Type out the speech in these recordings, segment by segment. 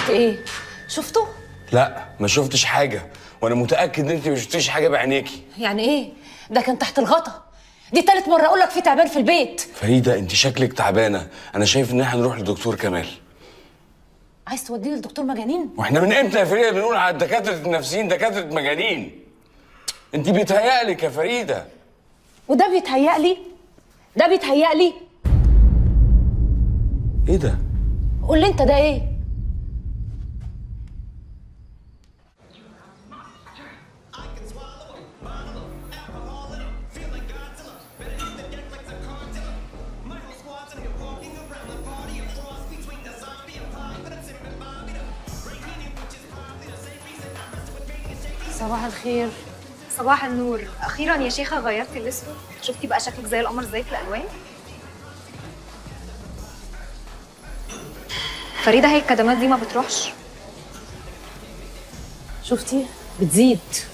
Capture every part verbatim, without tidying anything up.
ايه؟ شفته؟ لا ما شفتش حاجه، وانا متاكد ان انت ما شفتيش حاجه بعينيكي. يعني ايه؟ ده كان تحت الغطا. دي تالت مره اقول لك في تعبان في البيت. فريده انت شكلك تعبانه، انا شايف ان احنا نروح لدكتور كمال. عايز توديني لدكتور مجانين؟ واحنا من امتى يا فريده بنقول على الدكاتره النفسيين دكاتره مجانين؟ انت بيتهيألك يا فريده. وده بيتهيألي؟ ده بيتهيألي؟ ايه ده؟ قول لي انت ده ايه؟ صباح الخير. صباح النور. اخيرا يا شيخه غيرتي الاسود، شفتي بقى شكلك زي القمر ازاي في الالوان. فريده هي الكدمات دي ما بتروحش. شفتي؟ بتزيد.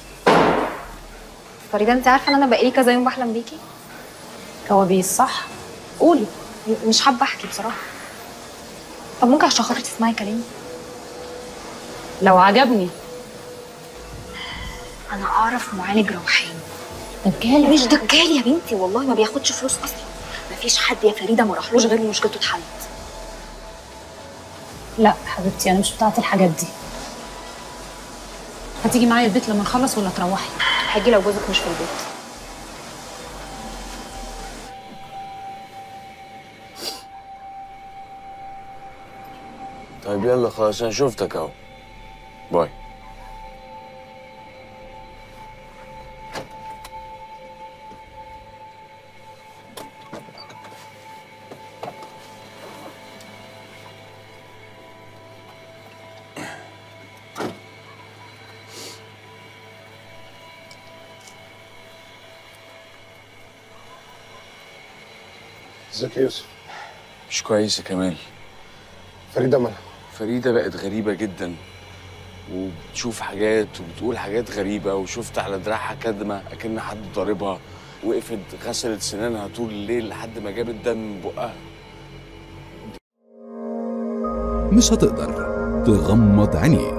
فريده انت عارفه ان انا بقالي كذا يوم بحلم بيكي. كوابيس صح؟ قولي. مش حابه احكي بصراحه. طب ممكن عشان خاطري تسمعي كلامي؟ لو عجبني. انا اعرف معالج روحاني. دجال؟ مش دجال يا بنتي، والله ما بياخدش فلوس اصلا. مفيش حد يا فريده ما راحلوش غير مشكلته اتحلت. لا حبيبتي انا مش بتاعت الحاجات دي. هتيجي معايا البيت لما نخلص ولا تروحي؟ هاجي لو جوزك مش في البيت. طيب يلا خلاص انا شفتك اهو. باي. ازيك يا يوسف؟ مش كويس يا كمال. فريده مالها؟ فريده بقت غريبه جدا، وبتشوف حاجات وبتقول حاجات غريبه، وشفت على دراعها كدمه اكن حد ضاربها، وقفت غسلت سنانها طول الليل لحد ما جابت دم من بقها. مش هتقدر تغمض عينيك.